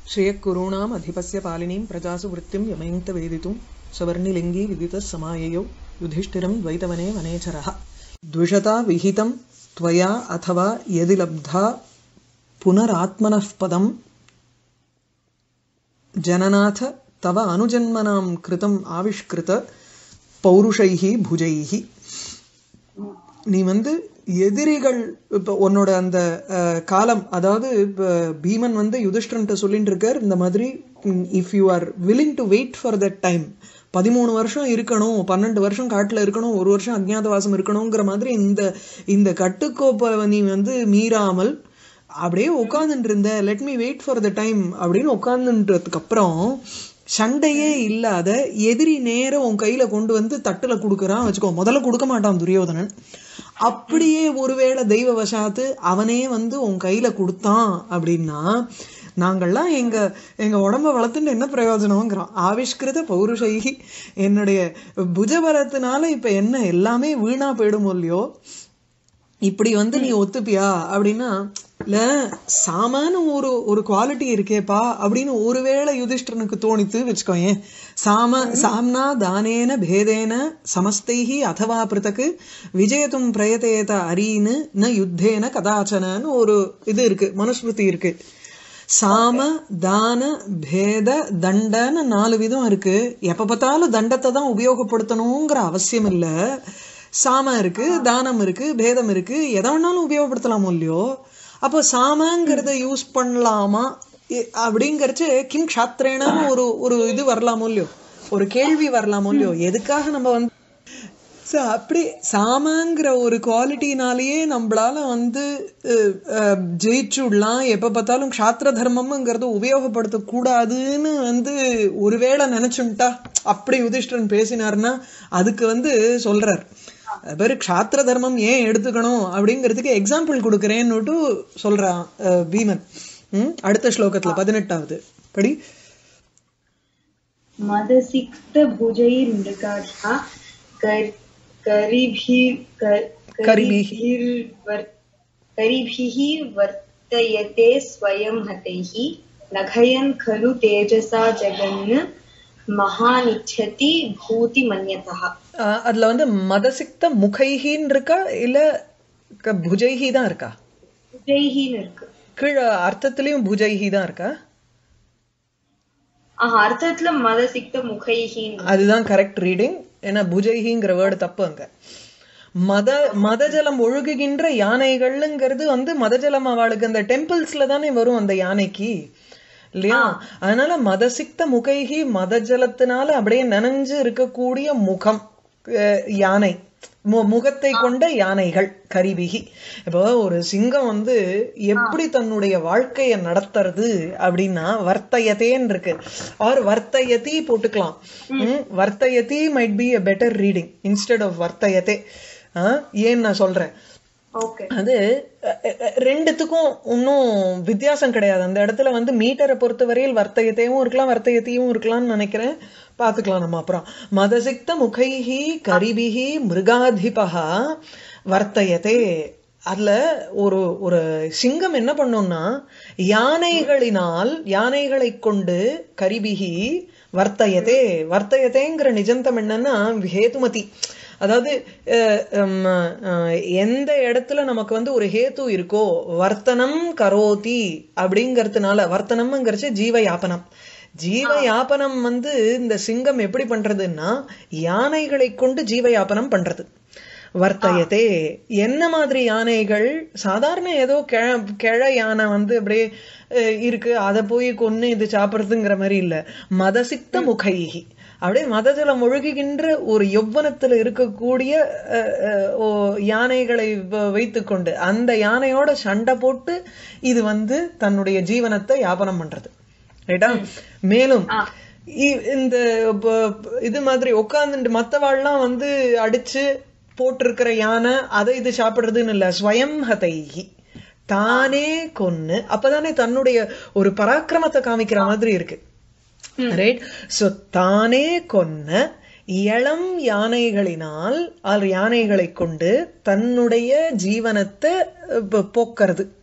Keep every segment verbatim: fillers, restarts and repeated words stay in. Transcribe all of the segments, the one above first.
श्रियकुरूणाम् अधिपस्य पालिनीं प्रजासु वृत्तिं यमयन्त वेदितुं सवर्णिलिङ्गी विदितः समाययौ युधिष्ठिरं द्वैतवने वनेचरः द्विषता विहितं त्वया अथवा यदि लब्धा पुनरात्मनः पदं जननाथ तव अनुजन्मनां कृतम् आविष्कृत पौरुषैः भुजैः நீ வந்து எதிரிகள் இப்போ உன்னோட அந்த காலம் அதாவது பீமன் வந்து யுதிஷ்டரன்ட்ட சொல்லிட்டு இருக்கார் இந்த மாதிரி if you are willing to wait for that time பதிமூணு வருஷம் இருக்கணும் பன்னெண்டு வருஷம் காட்டில் இருக்கணும் ஒரு வருஷம் அஜ்ஞாதவாசம் இருக்கணுங்கிற மாதிரி இந்த இந்த கட்டுக்கோப்பை நீ வந்து மீறாமல் அப்படியே உட்காந்துட்டு இருந்த let me wait for the time அப்படின்னு உட்காந்துன்றதுக்கு அப்புறம் சண்டையே இல்லாத எதிரி நேரம் உன் கையில கொண்டு வந்து தட்டுல கொடுக்கறான் வச்சுக்கோ. முதல்ல கொடுக்க மாட்டான் துரியோதனன். அப்படியே ஒருவேளை தெய்வ வசாத்து அவனே வந்து உன் கையில கொடுத்தான் அப்படின்னா நாங்கள்லாம் எங்க எங்க உடம்ப வளர்த்துட்டு என்ன பிரயோஜனம்ங்கிறான். ஆவிஷ்கிருத பௌருஷைகி என்னுடைய புஜபலத்தினால இப்ப என்ன எல்லாமே வீணா போயிடும் இல்லையோ, இப்படி வந்து நீ ஒத்துப்பியா அப்படின்னா இல்ல சாமான ஒரு ஒரு குவாலிட்டி இருக்கேப்பா அப்படின்னு ஒருவேளை யுதிஷ்டரனுக்கு தோணித்து வச்சுக்கோயேன். சாம சாம்னா தானேன பேதேன சமஸ்தைஹி அதவா பிருத்தக்கு விஜயத்தும் பிரயதேத அரீனு ந யுத்தேன கதாச்சனன்னு ஒரு இது இருக்கு, மனுஸ்மிருதி இருக்கு. சாம தான பேத தண்டன்னு நாலு விதம் இருக்கு. எப்ப பார்த்தாலும் தண்டத்தை தான் உபயோகப்படுத்தணுங்கிற அவசியம் இல்ல. சாம இருக்கு, தானம் இருக்கு, பேதம் இருக்கு, எதை வேணாலும் உபயோகப்படுத்தலாமோ இல்லையோ. அப்போ சாமங்கிறத யூஸ் பண்ணலாமா அப்படிங்கறச்சு கிம் க்ஷாத்ரேனான்னு ஒரு ஒரு இது வரலாமோ இல்லையோ, ஒரு கேள்வி வரலாமோ இல்லையோ. எதுக்காக நம்ம வந்து அப்படி சாமங்கிற ஒரு குவாலிட்டினாலேயே நம்மளால வந்து ஜெயிச்சுடலாம், எப்ப பார்த்தாலும் க்ஷாத்திர தர்மம்ங்கிறத உபயோகப்படுத்த கூடாதுன்னு வந்து ஒருவேளை நினைச்சுட்டா அப்படி யுதிஷ்டரன் பேசினார்னா அதுக்கு வந்து சொல்றார் பேரு க்ஷாத்திர தர்மம் ஏன் எடுத்துக்கணும் அப்படிங்கிறதுக்கு எக்ஸாம்பிள் கொடுக்கறேன்னு சொல்றான் பீமன். அடுத்த ஸ்லோகத்துல பதினெட்டாவது படி. மதசிக்த புஜைர் மிருகாட்சா கரிபிஹி வர்த்தயதே ஸ்வயம் ஹதைஹி நகயன் கலு தேஜசா ஜகன்னு மகாநிச்சதி பூதி மன்யதா. அதுல வந்து மதசிக்த முகைஹின்னு இருக்கா இல்ல புஜைஹி தான் இருக்கா? புஜைஹின்னு இருக்கு. கீழ அர்த்தத்திலயும் புஜைஹி தான் இருக்கா? அர்த்தத்துல மதசிக்த முகைஹின்னு, அதுதான் கரெக்ட் ரீடிங். ஏன்னா புஜைஹிங்கிற வேர்டு தப்பு அங்க. மத மதஜலம் ஒழுகுகின்ற யானைகள்ங்கிறது வந்து மதஜலம் அவளுக்கு அந்த டெம்பிள்ஸ்ல தானே வரும் அந்த யானைக்கு இல்லையா? அதனால மதசிக்த முகைகி மதஜலத்தினால அப்படியே நனைஞ்சு இருக்கக்கூடிய முகம் யானை, முகத்தை கொண்ட யானைகள் கரிபிகி. இப்போ ஒரு சிங்கம் வந்து எப்படி தன்னுடைய வாழ்க்கைய நடத்துறது அப்படின்னா வர்த்தயத்தேன்னு இருக்கு, ஆர் வர்த்தயதி போட்டுக்கலாம். வர்த்தயதி might be a better reading instead of வர்த்தயத்தே. ஏன் நான் சொல்றேன், அது ரெண்டுத்துக்கும் இன்னும் வித்தியாசம் கிடையாது. அந்த இடத்துல வந்து மீட்டரை பொறுத்தவரையில் வர்த்தயத்தையும் இருக்கலாம் வர்த்தயத்தையும் இருக்கலாம்னு நினைக்கிறேன், பாத்துக்கலாம் நம்ம அப்புறம். மதசிக்த முகைஹி கரிபிஹி மிருகாதிபஹா வர்த்தயத்தே. அதுல ஒரு ஒரு சிங்கம் என்ன பண்ணும்னா யானைகளினால் யானைகளை கொண்டு கரிபிஹி வர்த்தயத்தே. வர்த்தயத்தேங்கிற நிஜந்தம் என்னன்னா ஹேதுமதி, அதாவது எந்த இடத்துல நமக்கு வந்து ஒரு ஹேத்து இருக்கோ வர்த்தனம் கரோதி அப்படிங்கறதுனால, வர்த்தனம்ங்கிறச்சு ஜீவ யாபனம். ஜீவ யாபனம் வந்து இந்த சிங்கம் எப்படி பண்றதுன்னா யானைகளை கொண்டு ஜீவ யாபனம் பண்றது. வர்த்தயத்தே என்ன மாதிரி யானைகள்? சாதாரண ஏதோ கிழ கிழ யானை வந்து அப்படியே இருக்கு அதை போய் கொன்னு இது சாப்பிடுறதுங்கிற மாதிரி இல்ல. மதசிக்த முகைஹி அப்படியே மதஜலம் ஒழுகுகின்ற ஒரு யௌவனத்துல இருக்கக்கூடிய யானைகளை வைத்துக்கொண்டு அந்த யானையோட சண்டை போட்டு இது வந்து தன்னுடைய ஜீவனத்தை யாபனம் பண்றது. ரைட்டா? மேலும் இந்த இது மாதிரி உட்கார்ந்து மத்தவாள்லாம் வந்து அடிச்சு போட்டிருக்கிற யானை அதை இது சாப்பிடுறதுன்னு இல்ல, ஸ்வயம் ஹதைஹி தானே கொன்னு அப்பதானே தன்னுடைய ஒரு பராக்கிரமத்தை காமிக்கிற மாதிரி இருக்கு. ரைட்? சோ தானே கொன்ன இளம் யானைகளினால் யானைகளை கொண்டு தன்னுடைய ஜீவனத்தை போக்கிறது.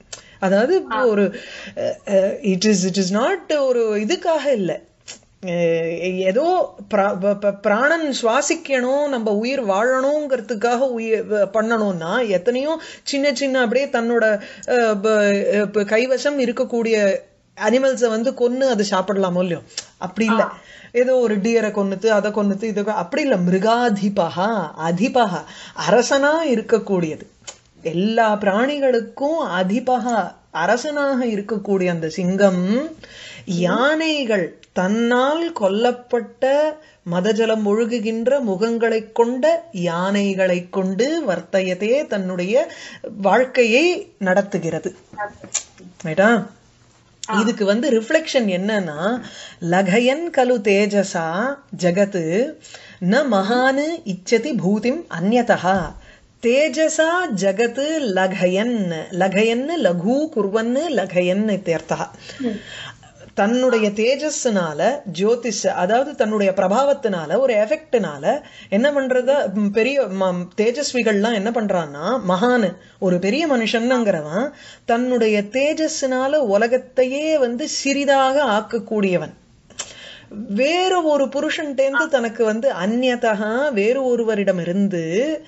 அதாவது ஒரு it is it is not ஒரு இதுக்காக இல்லை, ஏதோ பிராணன் சுவாசிக்கணும் நம்ம உயிர் வாழணுங்கிறதுக்காக உயிர் பண்ணணும்னா எத்தனையோ சின்ன சின்ன அப்படியே தன்னோட கைவசம் இருக்கக்கூடிய அனிமல்ஸை வந்து கொன்னு அது சாப்பிடலாமோ இல்லையோ, அப்படி இல்லை. ஏதோ ஒரு டியரை கொன்னுத்து அதை கொன்னுத்து இதை அப்படி இல்லை. மிருகாதிபகா அதிபகா அரசனா இருக்கக்கூடியது, எல்லா பிராணிகளுக்கும் அதிபகா அரசனாக இருக்கக்கூடிய அந்த சிங்கம் யானைகள் தன்னால் கொல்லப்பட்ட மதஜலம் ஒழுகுகின்ற முகங்களை கொண்ட யானைகளை கொண்டு வர்த்தயத்தே தன்னுடைய வாழ்க்கையை நடத்துகிறது. ரைட்டா? இதுக்கு வந்து ரிஃப்ளெக்ஷன் என்னன்னா, லகயன் கலு தேஜசா ஜகத்து ந மகானு இச்சதி பூதிம் அந்யதா. தேஜசா ஜகத்து லகயன், லகயன் லகு குர்வன் லகயன் இத்தியர்த்தா. தன்னுடைய தேஜஸ்னால ஜோதிஷ் அதாவது தன்னுடைய பிரபாவத்தினால ஒரு எஃபெக்ட்னால என்ன பண்றத பெரிய தேஜஸ்விகள்லாம் என்ன பண்றான்னா, மகான் ஒரு பெரிய மனுஷன்ங்கிறவன் தன்னுடைய தேஜஸ்னால உலகத்தையே வந்து சிறிதாக ஆக்கக்கூடியவன். வேறு ஒரு புருஷன்டேந்து தனக்கு வந்து அந்நியதா வேறு ஒருவரிடம் இருந்து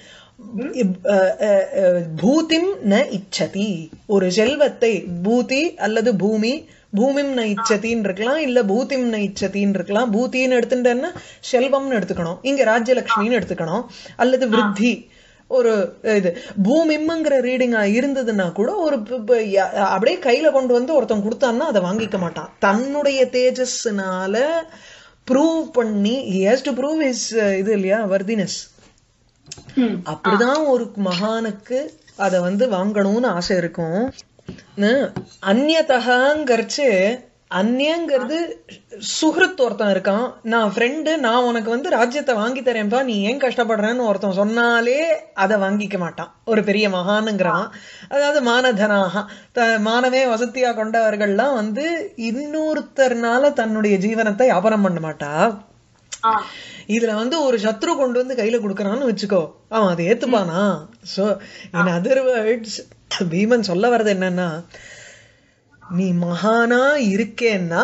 பூதிம் ந இச்சதி, ஒரு செல்வத்தை பூதி அல்லது பூமி பூமிம் ந இச்சத்தின்னு இருக்கலாம், இல்ல பூத்திம் ந இச்சத்தின்னு இருக்கலாம். பூத்தின்னு எடுத்துட்டேன்னா செல்வம்னு எடுத்துக்கணும், இங்க ராஜ்யலட்சுமின்னு எடுத்துக்கணும், அல்லது விருத்தி ஒரு இது. பூமிம்ங்கிற ரீடிங்கா இருந்ததுன்னா கூட ஒரு அப்படியே கையில கொண்டு வந்து ஒருத்தன் கொடுத்தான்னா அதை வாங்கிக்க மாட்டான். தன்னுடைய தேஜஸ்னால ப்ரூவ் பண்ணி he has to prove his இது இல்லையா வர்தினஸ். அப்படிதான் ஒரு மகானுக்கு அதை வந்து வாங்கணும்னு ஆசை இருக்கும். அந்நியதகாங்கிறச்சு அந்நியங்கிறது சுஹൃத் ஒருத்தன் இருக்கான், நான் ஃப்ரெண்டு, நான் உனக்கு வந்து ராஜ்யத்தை வாங்கி தரேன்ப்பா நீ ஏன் கஷ்டப்படுறேன்னு ஒருத்தன் சொன்னாலே அதை வாங்கிக்க மாட்டான் ஒரு பெரிய மகானுங்கிறவன். அதாவது மானதனாக மானவே வசதியா கொண்டவர்கள்லாம் வந்து இன்னொருத்தர்னால தன்னுடைய ஜீவனத்தை வியாபாரம் பண்ண மாட்டா. இதுல வந்து ஒரு சத்ரு கொண்டு வந்து கையில கொடுக்கறான்னு வச்சுக்கோ, அவன் அதை ஏத்துப்பானா? So in other words Bhima சொல்ல வர்றது என்னன்னா, நீ மகானா இருக்கேன்னா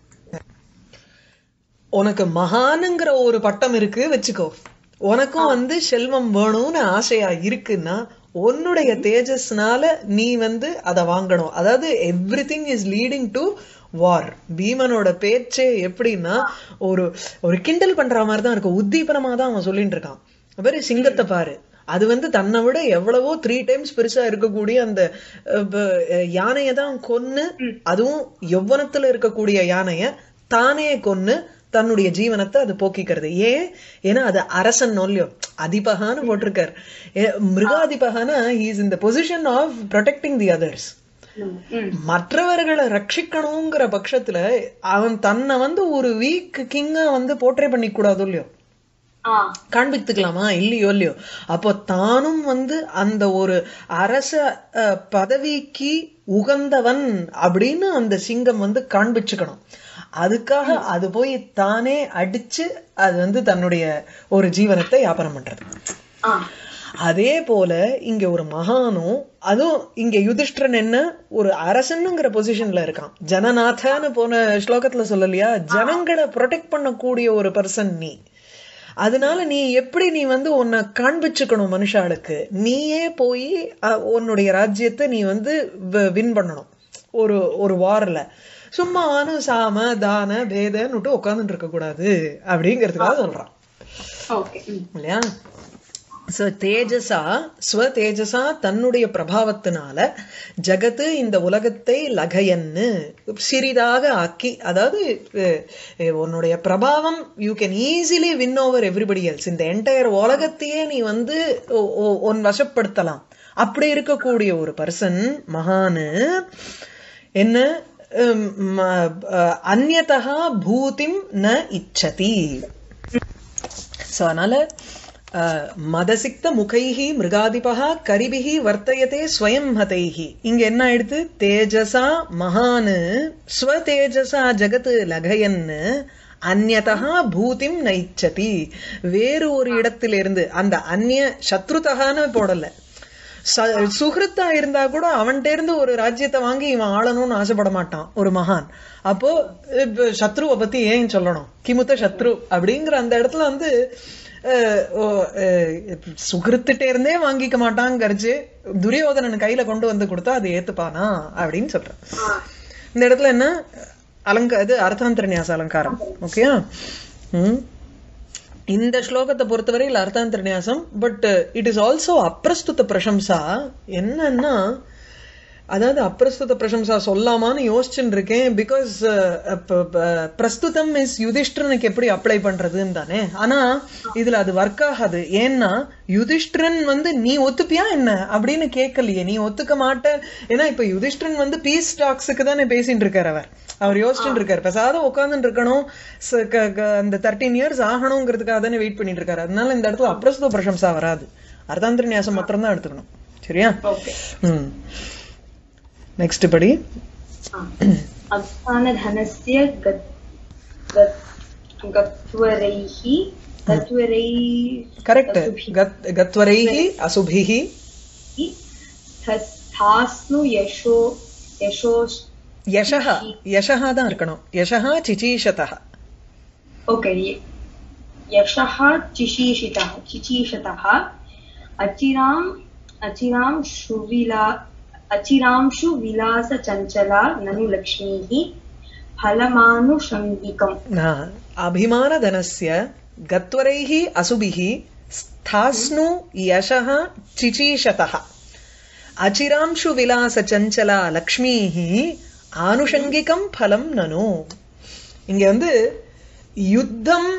உனக்கு மகானுங்கிற ஒரு பட்டம் இருக்கு வச்சுக்கோ, உனக்கும் வந்து செல்வம் வேணும்னு ஆசையா இருக்குன்னா உன்னுடைய தேஜஸ்னால நீ வந்து அதை வாங்கணும். அதாவது everything is leading to war. பீமனோட பேச்சே எப்படின்னா ஒரு ஒரு கிண்டல் பண்ற மாதிரி தான் இருக்கு, உத்தீபனமா தான் அவன் சொல்லிட்டு இருக்கான். வெறும் சிங்கத்தை பாரு, அது வந்து தன்னை விட எவ்வளவோ த்ரீ டைம்ஸ் பெருசா இருக்கக்கூடிய அந்த யானையை தான் கொன்னு, அதுவும் யௌவனத்துல இருக்கக்கூடிய யானைய தானே கொன்னு தன்னுடைய ஜீவனத்தை அது போக்கிக்கிறது. ஏன்? ஏன்னா அது அரசன் இல்லையோ, அதிபகான்னு போட்டிருக்காரு. மிருகாதிபகானா he is in the position of protecting the others. மற்றவர்களை ரட்சிக்கணுங்கிற பட்சத்துல அவன் தன்னை வந்து ஒரு வீக் கிங்கா வந்து போர்ட்ரே பண்ணிக்க கூடாது இல்லையோ, காண்பித்துக்கலாமா இல்லையோ இல்லையோ. அப்போ தானும் வந்து அந்த ஒரு அரச பதவிக்கு உகந்தவன் அப்படின்னு அந்த சிங்கம் வந்து காண்பிச்சுக்கணும். அதுக்காக அது போய் தானே அடிச்சு அது வந்து தன்னுடைய ஒரு ஜீவனத்தை வியாபாரம் பண்றது. அதே போல இங்க ஒரு மகானும், அதுவும் இங்க யுதிஷ்டிரன் என்ன ஒரு அரசனுங்கிற பொசிஷன்ல இருக்கான். ஜனநாதன்னு போன ஸ்லோகத்துல சொல்லலையா, ஜனங்களை ப்ரொடெக்ட் பண்ணக்கூடிய ஒரு பர்சன் நீ. அதனால நீ எப்படி நீ வந்து உன்னை காண்பிச்சுக்கணும் மனுஷாளுக்கு, நீயே போய் உன்னுடைய ராஜ்யத்தை நீ வந்து வின் பண்ணணும் ஒரு ஒரு வார்ல. சும்மா அனு சாம தான பேதன்னுட்டு உட்காந்துட்டு இருக்க கூடாது அப்படிங்கிறதுக்காக சொல்றான் இல்லையா. சோ தேஜசா ஸ்வ தேஜசா தன்னுடைய பிரபாவத்தினால ஜகத்து இந்த உலகத்தை லகயன்னு சிறிதாக ஆக்கி, அதாவது உன்னுடைய பிரபாவம் you can easily win over everybody else. இந்த என்டையர் உலகத்தையே நீ வந்து உன் வசப்படுத்தலாம். அப்படி இருக்கக்கூடிய ஒரு பர்சன் மகானு என்ன அந்யதா பூதிம் ந இச்சதி. சோ அதனால மதசிக்த முகைஹி மிருகாதிபகா கரிபிஹி வர்த்தயதே ஸ்வயம் ஹதைஹி. இங்க என்ன ஆயிடுத்து, தேஜசா மகானு ஸ்வ தேஜசா ஜகத் லகயன்னு அந்யதா பூதிம் நைச்சதி. வேறு ஒரு இடத்திலிருந்து அந்த அந்நிய சத்ருதகான்னு போடல, சுகிருத்தா இருந்தா கூட அவன்கிட்ட இருந்து ஒரு ராஜ்யத்தை வாங்கி இவன் ஆளணும்னு ஆசைப்பட மாட்டான் ஒரு மகான். அப்போ சத்ருவை பத்தி ஏன் சொல்லணும், கிமுத்த சத்ரு அப்படிங்கிற அந்த இடத்துல வந்து சுகிருத்திட்ட இருந்தே வாங்கிக்க மாட்டாங்கிறச்சு துரியோதனன் கையில கொண்டு வந்து கொடுத்தா அது ஏத்துப்பானா அப்படின்னு சொல்றேன். இந்த இடத்துல என்ன அலங்க இது அர்த்தாந்தரநியாச அலங்காரம். ஓகேயா? உம் இந்த ஸ்லோகத்தை பொறுத்தவரையில் அர்த்தாந்தரநியாசம். பட் இட் இஸ் ஆல்சோ அப்பிரஸ்துத பிரசம்சா. என்னன்னா அதாவது அப்பிரஸ்துத பிரசம்சா சொல்லாமான்னு யோசிச்சுட்டு இருக்கேன். பிகாஸ் பிரஸ்துதம் இஸ் யுதிஷ்டிரனுக்கு எப்படி அப்ளை பண்றதுன்னு தானே. ஆனா இதுல அது ஒர்க் ஆகாது. ஏன்னா யுதிஷ்டிரன் வந்து நீ ஒத்துப்பியா என்ன அப்படின்னு கேட்கலையே, நீ ஒத்துக்க மாட்ட. ஏன்னா இப்ப யுதிஷ்டிரன் வந்து பீஸ் டாக்ஸுக்கு தானே பேசிட்டு இருக்காரு. அவர் அவர் யோசிச்சுட்டு இருக்காரு, பெசாத உட்காந்துட்டு இருக்கணும், அந்த தேர்ட்டீன் இயர்ஸ் ஆகணுங்கிறதுக்காக தானே வெயிட் பண்ணிட்டு இருக்காரு. அதனால இந்த இடத்துல அப்பிரஸ்துத பிரசம்சா வராது, அர்த்தாந்தரநியாசம் மாத்திரம் தான் எடுத்துக்கணும். சரியா? ம் நெக்ஸ்ட் படி. அப்தானதனஸ்ய கத்வரைஹி கரெக்ட் கத்வரைஹி அசுபிஹி தாஸ்னு யஷோ யஷோ யஷஹ யஷஹ தான் இருக்கணும். யஷஹ சிசீஷதஹ. ஓகே. யஷஹ சிசீஷிதஹ சிசீஷதஹ அச்சிராம் அச்சிராம் சுவிலா அச்சிராம்ஷு விலாச சஞ்சலா நனு லக்ஷ்மீஹி ஃபலமானுஷங்கிகம். அபிமான தனஸ்ய கத்வரைஹி அசுபிஹி ஸ்தாஸ்னு யஷஹ சிசீஷதஹ அச்சிராம்ஷு விலாச சஞ்சலா லக்ஷ்மீஹி ஆனுஷங்கிகம் பலம் நனு. இங்க வந்து யுத்தம்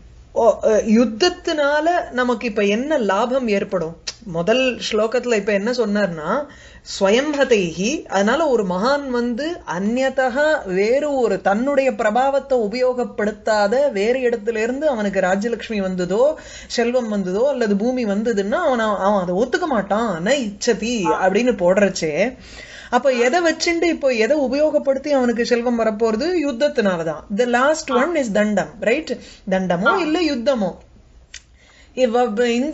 யுத்தத்தினால நமக்கு இப்ப என்ன லாபம் ஏற்படும்? முதல் ஸ்லோகத்துல இப்ப என்ன சொன்னார்னா ஸ்வயம்ஹதைஹி. அதனால ஒரு மகான் வந்து அந்நியதக வேறு ஒரு தன்னுடைய பிரபாவத்தை உபயோகப்படுத்தாத வேறு இடத்துல இருந்து அவனுக்கு ராஜ்யலட்சுமி வந்ததோ செல்வம் வந்ததோ அல்லது பூமி வந்ததுன்னா அவன் அவன் அதை ஒத்துக்க மாட்டான். ந இச்சதி அப்படின்னு போடுறச்சே, அப்ப எதை வச்சுட்டு இப்போ எதை உபயோகப்படுத்தி அவனுக்கு செல்வம் வரப்போறது? யுத்தத்தினாலதான். த லாஸ்ட் ஒன் இஸ் தண்டம், ரைட்? தண்டமோ இல்ல யுத்தமோ. இந்த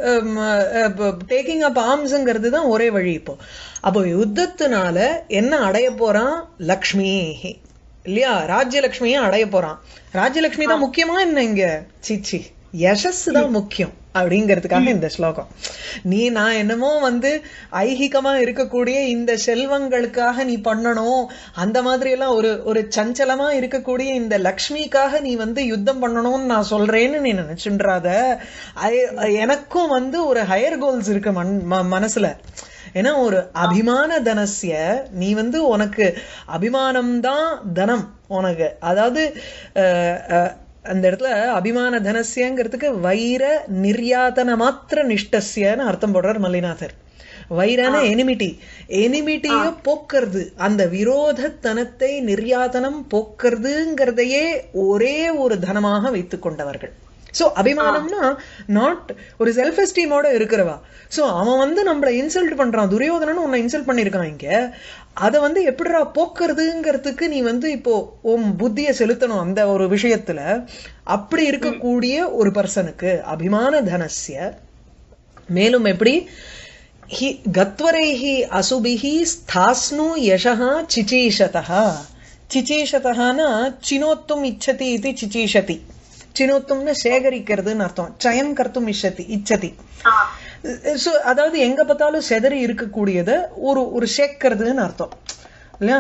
டேக்கிங் அப் ஆர்ம்ஸ்ங்கிறது தான் ஒரே வழி இப்போ. அப்போ யுத்தத்தினால என்ன அடைய போறான்? லக்ஷ்மி இல்லையா? ராஜ்யலட்சுமியை அடைய போறான். ராஜ்யலட்சுமி தான் முக்கியமா என்ன இங்க? சிச்சி யசஸ் தான் முக்கியம் அப்படிங்கிறதுக்காக இந்த ஸ்லோகம். நீ நான் என்னமோ வந்து ஐகிகமா இருக்கக்கூடிய இந்த செல்வங்களுக்காக நீ பண்ணணும், அந்த மாதிரி எல்லாம் ஒரு ஒரு சஞ்சலமா இருக்கக்கூடிய இந்த லக்ஷ்மிக்காக நீ வந்து யுத்தம் பண்ணணும்னு நான் சொல்றேன்னு நீ நினைச்சுன்றாத. எனக்கும் வந்து ஒரு ஹையர் கோல்ஸ் இருக்கு மன் மனசுல. ஏன்னா ஒரு அபிமான தனசிய நீ வந்து உனக்கு அபிமானம்தான் தனம் உனக்கு. அதாவது அந்த இடத்துல அபிமான தனசியங்கிறதுக்கு வைர நிர்யாதன மாத்திர நிஷ்டசியன்னு அர்த்தம் போடுறார் மல்லிநாதர். வைரான எனிமிட்டி, எனிமிட்டிய போக்குறது, அந்த விரோதத்தனத்தை நிர்யாதனம் போக்குறதுங்கிறதையே ஒரே ஒரு தனமாக வைத்துக் கொண்டவர்கள். சோ அபிமானம்னா நாட் ஒரு செல்ஃப் எஸ்டீமோட இருக்கிறவா. சோ அவன் வந்து நம்மள இன்சல்ட் பண்றான், துரியோதனன் உன்னை இன்சல்ட் பண்ணிருக்கான் இங்க, அத வந்து எப்படிடா போக்குறதுங்கிறதுக்கு நீ வந்து இப்போ உன் புத்திய செலுத்தணும் அந்த ஒரு விஷயத்துல. அப்படி இருக்கக்கூடிய ஒரு பர்சனுக்கு அபிமான தனசிய. மேலும் எப்படி கத்வரைஹி அசுபிஹி ஸ்தாஸ்னு யஷஹா சிச்சீஷதஹா. சிச்சீஷதஹானா சினோத்தும் இச்சதி இது சிச்சீஷதி. சினோத்தும்னு சேகரிக்கிறதுன்னு அர்த்தம். சயம் கர்த்தும் இச்சதி இச்சதி. சோ அதாவது எங்க பார்த்தாலும் செதறி இருக்கக்கூடியத ஒரு ஒரு சேர்க்கிறதுன்னு அர்த்தம் இல்லையா?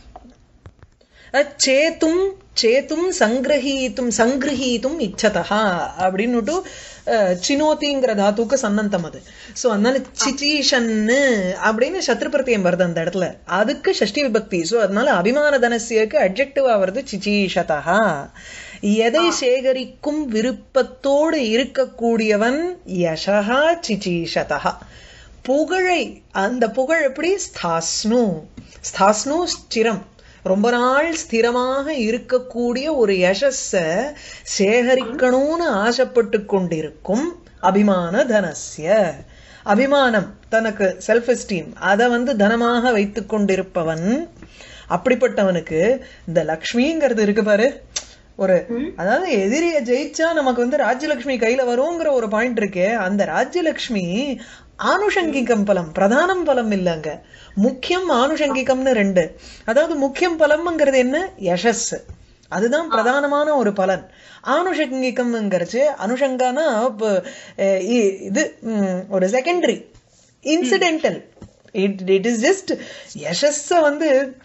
சேத்தும் சேத்தும் சங்கிரஹீத்தும் சங்கிரஹீத்தும் இச்சதா அப்படின்னுட்டு சினோத்திங்கிற தாத்துக்கு சன்னந்தம் அது. சோ அதனால சிச்சீஷன்னு அப்படின்னு சத்ருபிரத்தியம் வருது அந்த இடத்துல, அதுக்கு ஷஷ்டி விபக்தி. சோ அதனால அபிமான தனசியக்கு அட்ஜெக்டிவா வருது சிச்சீஷதா. எதை சேகரிக்கும் விருப்பத்தோடு இருக்கக்கூடியவன் யசஹா சிச்சீஷதா. புகழை, அந்த புகழ் எப்படி? ஸ்தாஸ்னு ஸ்தாஸ்னு ஸ்திரம், ரொம்ப நாள் ஸ்திரமாக இருக்கக்கூடிய ஒரு யசஸ சேகரிக்கணும்னு ஆசைப்பட்டு கொண்டிருக்கும் அபிமான தனசிய. அபிமானம் தனக்கு செல்ஃப் எஸ்டீம் அதை வந்து தனமாக வைத்துக் கொண்டிருப்பவன், அப்படிப்பட்டவனுக்கு இந்த லக்ஷ்மிங்கிறது இருக்கு பாரு. ஒரு அதாவது எதிரிய ஜெயிச்சா நமக்கு வந்து ராஜ்யலட்சுமி கையில வருங்கிற ஒரு பாயிண்ட் இருக்கே, அந்த ராஜ்யலட்சுமி ஆனுஷங்கிகம் பலம் பிரதானம் பலம் இல்லங்க, முக்கியம் ஆனுஷங்கிகம்னு ரெண்டு. அதாவது முக்கியம் பலம்ங்கிறது என்ன, யசஸ், அதுதான் பிரதானமான ஒரு பலன். ஆனுஷங்கிகம்ங்கிறச்சு அனுஷங்கானா இது ஒரு secondary incidental. It it is just யசஸ். வந்து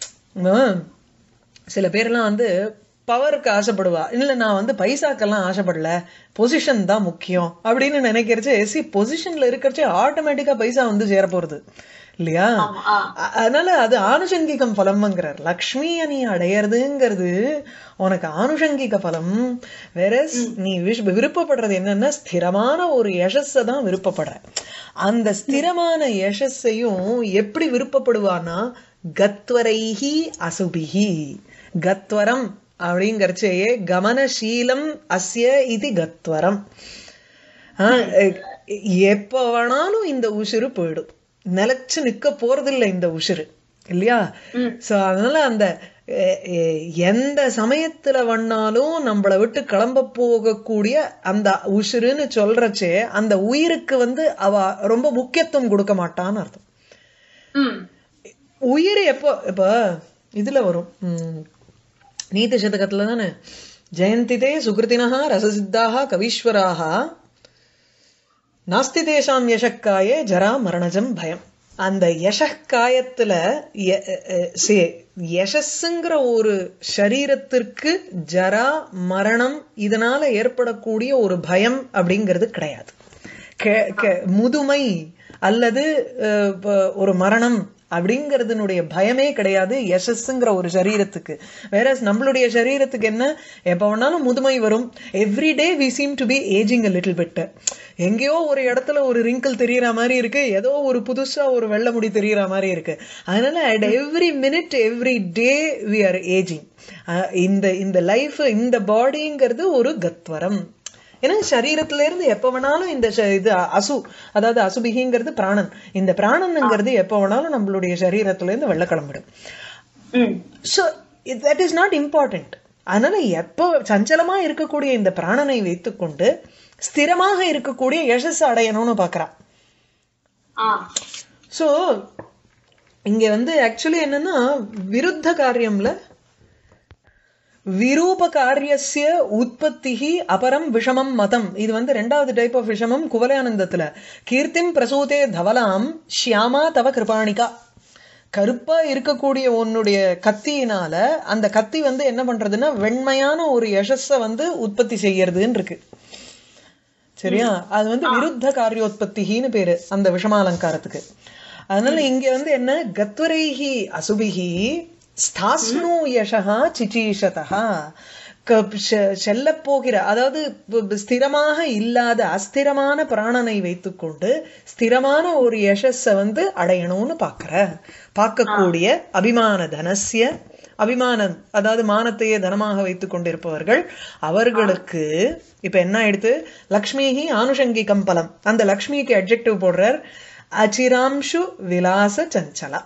சில பேர்லாம் வந்து பவருக்கு ஆசைப்படுவா, இல்ல நான் வந்து பைசாக்கெல்லாம் ஆசைப்படல, பொசிஷன் தான் முக்கியம் அப்படின்னு நினைக்கிறச்சு. சி பொசிஷன்ல இருக்கிறச்சு ஆட்டோமேட்டிக்கா பைசா வந்து சேர போறது இல்லையா? அதனால அது ஆனுஷங்கிகம் பலம்ங்கிறார். லக்ஷ்மிய நீ அடையறதுங்கிறது உனக்கு ஆனுஷங்கிக பலம். வேற நீ விருப்பப்படுறது என்னன்னா ஸ்திரமான ஒரு யசஸ தான் விருப்பப்படுற. அந்த ஸ்திரமான யசஸையும் எப்படி விருப்பப்படுவானா கத்வரைஹி அசுபிஹி. கத்வரம் அப்படிங்கறச்சே கமனசீலம் அஸ்ய இது கத்வரம். எப்ப வேணாலும் இந்த உசுறு போயிடும், நிலைச்சு நிக்க போறதில்லை இந்த உசுறு இல்லையா? சோ அதனால அந்த எந்த சமயத்துல வேணாலும் நம்மளை விட்டு கிளம்ப போகக்கூடிய அந்த உசுறுன்னு சொல்றச்சே அந்த உயிருக்கு வந்து அவ ரொம்ப முக்கியத்துவம் கொடுக்க மாட்டான்னு அர்த்தம். உயிர் எப்போ இப்ப இதுல வரும் உம் நீதி சதகத்துல தானே, ஜெயந்திதே சுகிருதினஹா ரசசித்தாஹா கவீஸ்வராஹா நாஸ்தி தேசாம் யசக்காயே ஜரா மரணஜம் பயம். அந்த யசக்காயத்துல யசஸ்ங்கிற ஒரு சரீரத்திற்கு ஜரா மரணம் இதனால ஏற்படக்கூடிய ஒரு பயம் அப்படிங்கிறது கிடையாது. முதுமை அல்லது ஒரு மரணம் அப்படிங்கறதுனுடைய பயமே கிடையாது யசஸ்ங்கிற ஒரு சரீரத்துக்கு. வேற நம்மளுடைய சரீரத்துக்கு என்ன, எப்ப வேணாலும் முதுமை வரும். Every day we seem to be ageing a little bit. எங்கேயோ ஒரு இடத்துல ஒரு ரிங்கிள் தெரியற மாதிரி இருக்கு, ஏதோ ஒரு புதுசா ஒரு வெள்ளை முடி தெரியற மாதிரி இருக்கு. அதனால at every minute every day we are ageing. இந்த இந்த லைஃப் இந்த பாடிங்கிறது ஒரு கத்வரம். ஏன்னா சரீரத்துல இருந்து எப்ப வேணாலும் இந்த இது அசு அதாவது அசுபிகிங்கிறது பிராணன். இந்த பிராணன்ங்கிறது எப்ப வேணாலும் நம்மளுடைய சரீரத்துல இருந்து வெள்ள கிளம்பிடும். So that is not important. அதனால எப்ப சஞ்சலமா இருக்கக்கூடிய இந்த பிராணனை வைத்துக்கொண்டு ஸ்திரமாக இருக்கக்கூடிய யசஸ் அடையணும்னு பாக்குறா. சோ இங்க வந்து ஆக்சுவலி என்னன்னா விருத்த காரியம்ல விரூப காரியஸ்ய உற்பத்திஹி அபரம் விஷமம் மதம். இது வந்து ரெண்டாவது டைப் ஆஃப் விஷமம் குவலயானந்தத்துல. கீர்த்திம் பிரசூதே தவலாம் ஷியாமா தவ கிருபாணிகா. கருப்பா இருக்கக்கூடிய உன்னுடைய கத்தியினால அந்த கத்தி வந்து என்ன பண்றதுன்னா வெண்மையான ஒரு யசஸ வந்து உற்பத்தி செய்யறதுன்னு இருக்கு. சரியா? அது வந்து விருத்த காரியோத்பத்தின்னு பேரு அந்த விஷமாலங்காரத்துக்கு. அதனால இங்க வந்து என்ன, கத்வரைஹி அசுபிஹி ஸ்தாஸ்னு யசஹா சிச்சீஷதஹா. செல்ல போகிற அதாவது ஸ்திரமாக இல்லாத அஸ்திரமான பிராணனை வைத்துக்கொண்டு ஸ்திரமான ஒரு யசஸ வந்து அடையணும்னு பாக்குற பார்க்கக்கூடிய அபிமான தனசிய அபிமானம் அதாவது மானத்தையே தனமாக வைத்துக் கொண்டிருப்பவர்கள் அவர்களுக்கு இப்ப என்ன ஆயிடுத்து, லக்ஷ்மிஹி ஆனுஷங்கிகம் பலம். அந்த லக்ஷ்மிக்கு அட்ஜெக்டிவ் போடுறார் அச்சிராம்சு விலாச சஞ்சலா.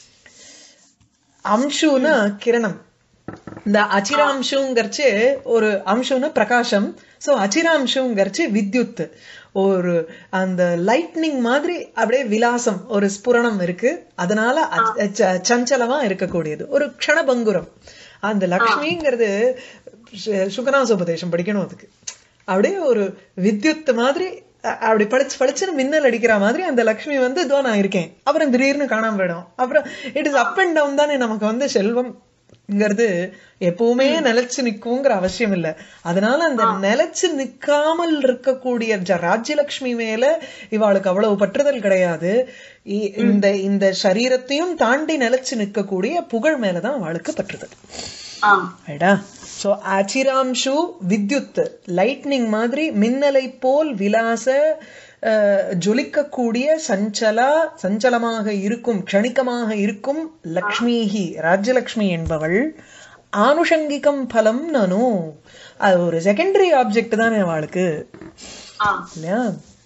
அம்சுனா கிரணம். இந்த அச்சிராம்சுங்கர்ச்சு ஒரு அம்சுனா பிரகாசம். சோ அச்சிராம்சுங்கர்ச்சு வித்யுத், ஒரு அந்த லைட்னிங் மாதிரி அப்படியே விலாசம் ஒரு ஸ்புரணம் இருக்கு. அதனால சஞ்சலமா இருக்கக்கூடியது ஒரு க்ஷணபங்குரம். அந்த லக்ஷ்மிங்கிறது சுகநாசோபதேசம் படிக்கணும். அதுக்கு அப்படியே ஒரு வித்யுத் மாதிரி அப்படி படிச்சு படிச்சுன்னு மின்னல் அடிக்கிற மாதிரி அந்த லக்ஷ்மி வந்து இதோ நான் இருக்கேன், அப்புறம் திடீர்னு காணாம போயிடும். அப்புறம் it is up and down தானே நமக்கு வந்து செல்வம்ங்கிறது எப்பவுமே நிலைச்சு நிக்குங்கிற அவசியம் இல்லை. அதனால அந்த நிலைச்சு நிக்காமல் இருக்கக்கூடிய ராஜ்யலட்சுமி மேல இவாளுக்கு அவ்வளவு பற்றுதல் கிடையாது. இந்த இந்த சரீரத்தையும் தாண்டி நிலைச்சு நிற்கக்கூடிய புகழ் மேலதான் அவளுக்கு பற்றுதல். சோ அச்சிராம்சு வித்யுத் லைட்னிங் மாதிரி மின்னலை போல் விலாச ஜொலிக்கக்கூடிய சஞ்சலா சஞ்சலமாக இருக்கும் க்ஷணிகமாக இருக்கும் லக்ஷ்மிஹி ராஜ்யலக்ஷ்மி என்பவள் ஆனுஷங்கிகம் பலம் நானு. அது ஒரு செகண்டரி ஆப்ஜெக்ட் தானே அவளுக்கு இல்லையா?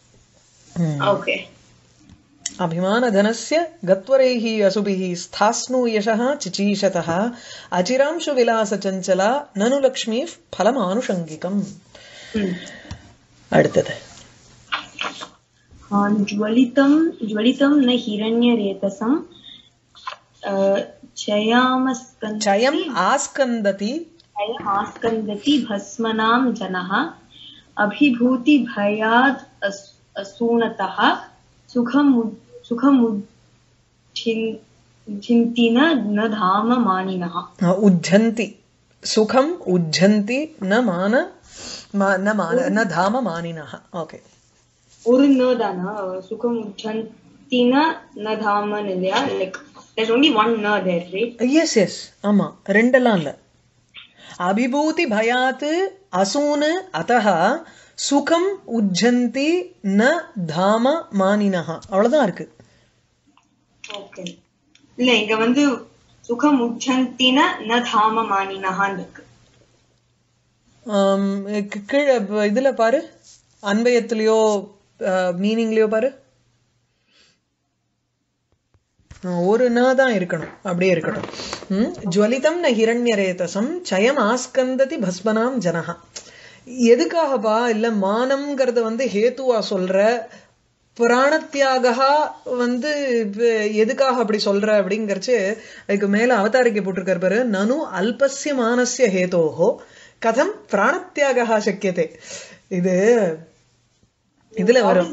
அபிமான தனஸ்ய கத்வரைஹி அசுபிஹி ஸ்தாஸ்னு யசஹ சிச்சீஷதஹ அச்சிராம்சு விலாச சஞ்சலா நனு லக்ஷ்மி பலம் ஆனுஷங்கிகம். அடுத்தது ज्वलितं ज्वलितं न हिरण्यरेतसं चयामस्कन्दति चयम् आस्कन्दति आस्कन्दति भस्मनां जनः अभिभूतिभयाद् असूनतः सुखमु सुखमुज्झन्ति न धाम मानिनः उज्झन्ति सुखम् उज्झन्ति न मान न मान न धाम मानिनः ओके ஒரு ந தான சுகமுஜ்ஜந்தின ந தாமன் இல்லையா like there's only one na there right yes yes ஆமா ரெண்டெல்லாம் இல்ல அபிபூதி பயாத் அசூன அதஹ சுகம் உஜ்ஜந்தி ந தாம மானினஹ அவ்வளவுதான் இருக்கு ஓகே இல்ல இங்க வந்து சுகம் உஜ்ஜந்தின ந தாம மானினஹன்னு இருக்கு um கீழ இதுல பாரு அன்வயத்திலயோ மீனிங்லயோ பாரு ஒரு ந தான் இருக்கணும் அப்படியே இருக்கட்டும் ஜ்வலிதம் ந ஹிரண்யரேதசம் சயம் ஆஸ்கந்ததி பஸ்மனாம் ஜனஹ எதுக்காகப்பா இல்ல மானம்ங்கிறத வந்து ஹேத்துவா சொல்ற பிராணத்தியாகா வந்து எதுக்காக அப்படி சொல்ற அப்படிங்கறச்சு அதுக்கு மேல அவதாரிக்கை போட்டிருக்காரு பாரு நனு அல்பஸ்ய மானஸ்ய ஹேதோஹோ கதம் பிராணத்தியாகா சக்கியதே இது இதுல வரும்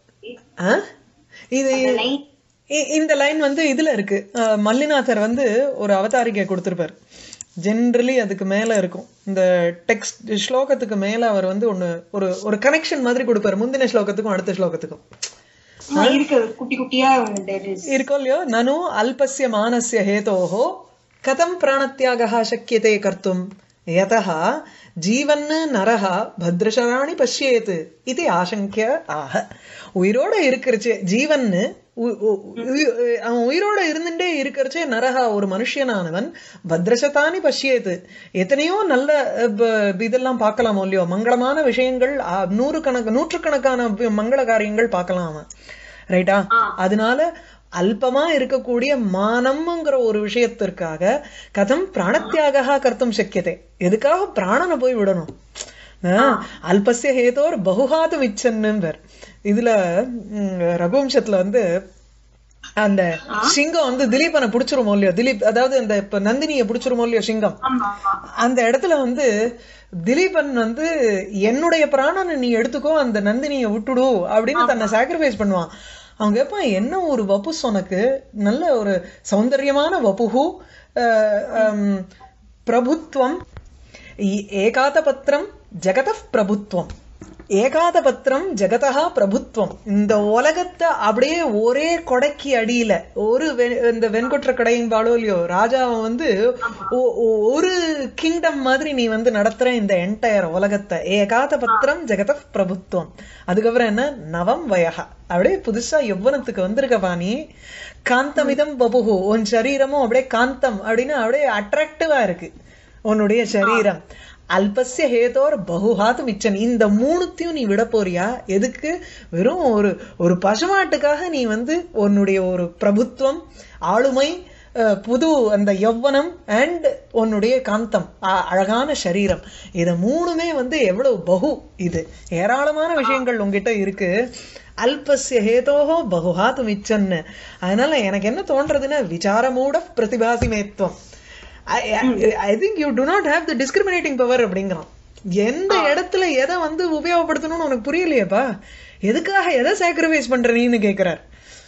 இது இந்த லைன் வந்து இதுல இருக்கு மல்லிநாதர் வந்து ஒரு அவதாரிக்கை கொடுத்திருப்பார் ஜெனரலி அதுக்கு மேல இருக்கும் இந்த டெக்ஸ்ட் ஸ்லோகத்துக்கு மேல அவர் வந்து ஒன்னு ஒரு ஒரு கனெக்ஷன் மாதிரி கொடுப்பாரு முந்தின ஸ்லோகத்துக்கும் அடுத்த ஸ்லோகத்துக்கும் இருக்கோ இல்லையோ நனு அல்பஸ்ய மானஸ்ய ஹேதோஹோ கதம் பிராணத்தியாகா சக்கியதே கர்த்தும் யதஹ ஜீவன் நரஹ பத்ரசராணி பஷ்யேத் இது ஆசங்கிய ஆக உயிரோட இருக்கிறச்சே ஜீவன் அவன் உயிரோட இருந்துட்டே இருக்கிறச்சே நரஹா ஒரு மனுஷனானவன் பத்ரசதானி பஷ்யேத் எத்தனையோ நல்ல இதெல்லாம் பார்க்கலாமோ இல்லையோ மங்களமான விஷயங்கள் நூறு கணக்கு நூற்றுக்கணக்கான மங்கள காரியங்கள் பார்க்கலாம் அவன் ரைட்டா அதனால அல்பமா இருக்கக்கூடிய மானம்ங்கிற ஒரு விஷயத்திற்காக கதம் பிராணத்தியாக கர்த்தும் சக்கியதே எதுக்காக பிராணனை போய் விடணும் அல்பஸ்ய ஹேதோர் பகுஹாது விச்சன்னு இதுல ரகுவம்சத்துல வந்து அந்த சிங்கம் வந்து திலீபனை புடிச்சிருமோ இல்லையோ திலீப் அதாவது அந்த இப்ப நந்தினிய புடிச்சிருமோ இல்லையோ சிங்கம் அந்த இடத்துல வந்து திலீபன் வந்து என்னுடைய பிராணனை நீ எடுத்துக்கோ அந்த நந்தினிய விட்டுடு அப்படின்னு தன்னை சாக்ரிஃபைஸ் பண்ணுவான் அவங்க கேட்பான் என்ன ஒரு வபுஸ் உனக்கு நல்ல ஒரு சௌந்தர்யமான வபுகு பிரபுத்வம் ஏகாத பத்திரம் ஜெகத பிரபுத்வம் ஏகாத பத்திரம் ஜெகதா பிரபுத்வம் இந்த உலகத்தை அப்படியே ஒரே கொடைக்கு அடியில ஒரு இந்த வெண்கொற்ற கடையும்பாளோ இல்லையோ ராஜாவை வந்து ஒரு கிங்டம் மாதிரி நீ வந்து நடத்துற இந்த என்டையர் உலகத்தை ஏகாத பத்திரம் ஜெகத பிரபுத்வம் அதுக்கப்புறம் என்ன நவம் வயகா அப்படியே புதுசா யௌவனத்துக்கு வந்திருக்கப்பா நீ காந்தமிதம் பபுகு உன் சரீரமும் அப்படியே காந்தம் அப்படின்னு அப்படியே அட்ராக்டிவா இருக்கு உன்னுடைய சரீரம் அல்பஸ்ய ஹேதோர் பகுஹாத் மிச்சன் இந்த மூணுத்தையும் நீ விட போறியா எதுக்கு வெறும் ஒரு ஒரு பசுமாட்டுக்காக நீ வந்து உன்னுடைய ஒரு பிரபுத்துவம் ஆளுமை புது அந்த யௌவனம் அண்ட் உன்னுடைய காந்தம் அழகான சரீரம் இத மூணுமே வந்து எவ்வளவு பகு இது ஏராளமான விஷயங்கள் உங்ககிட்ட இருக்கு அல்பஸ்ய ஹேதோஹோ பகுஹாத் மிச்சன்னு அதனால எனக்கு என்ன தோன்றதுன்னா விசாரமூட பிரதிபாசிமேத்வம் I think you do not have the discriminating power அப்படிங்கிறான் எந்த இடத்துல எதை வந்து உபயோகப்படுத்தணும்னு உனக்கு புரியலையேப்பா எதுக்காக எதை சாக்ரிஃபைஸ் பண்ற நீன்னு கேக்குறார்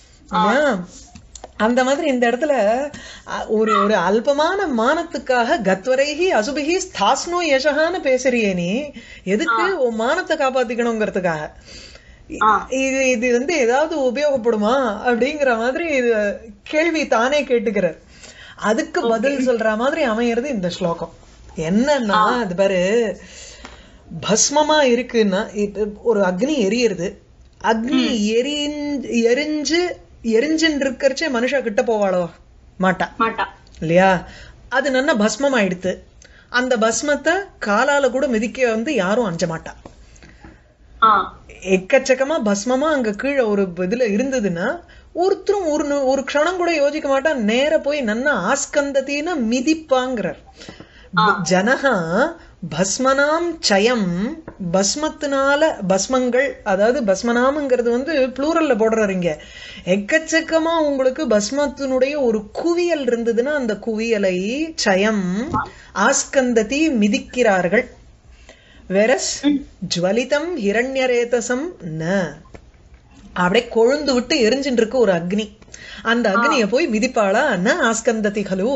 அந்த மாதிரி இந்த இடத்துல ஒரு ஒரு அல்பமான மானத்துக்காக கத்வரைஹி அசுபிஹி ஸ்தாஸ்னோ யசகான்னு பேசுறியே நீ எதுக்கு உன் மானத்தை காப்பாத்திக்கணுங்கிறதுக்காக இது இது வந்து ஏதாவது உபயோகப்படுமா அப்படிங்கிற மாதிரி இது கேள்வி தானே கேட்டுக்கிறார் அதுக்கு பதில் சொல்ற மாதிரி அமையிறது இந்த ஸ்லோகம் என்னன்னா அது பாரு பஸ்மமா இருக்குன்னா ஒரு அக்னி எரியுது அக்னி எரிஞ்சு எரிஞ்சு எரிஞ்சுன்னு இருக்கிறச்சே மனுஷா கிட்ட போவாளோ மாட்டா மாட்டா இல்லையா அது நல்லா பஸ்மம் ஆயிடுத்து அந்த பஸ்மத்தை காலால கூட மிதிக்க வந்து யாரும் அஞ்ச மாட்டா எக்கச்சக்கமா பஸ்மமா அங்க கீழே ஒரு இதுல இருந்ததுன்னா ஒருத்தரும் ஒரு ஒரு க்ஷணம் கூட யோசிக்க மாட்டான் நேர போய் நன்னா ஆஸ்கந்தத்தின்னா மிதிப்பாங்கிறார் ஜனஹா பஸ்மனாம் சயம் பஸ்மத்தினால பஸ்மங்கள் அதாவது பஸ்மனாம்ங்கிறது வந்து ப்ளூரல்ல போடுறீங்க எக்கச்சக்கமா உங்களுக்கு பஸ்மத்தினுடைய ஒரு குவியல் இருந்ததுன்னா அந்த குவியலை சயம் ஆஸ்கந்ததி மிதிக்கிறார்கள் வெரஸ் ஜுவலிதம் ஹிரண்யரேதசம் ந அப்படியே கொழுந்து விட்டு எரிஞ்சிட்டு இருக்கு ஒரு அக்னி அந்த அக்னிய போய் மிதிப்பாளா ந ஆஸ்கந்ததி ஹலு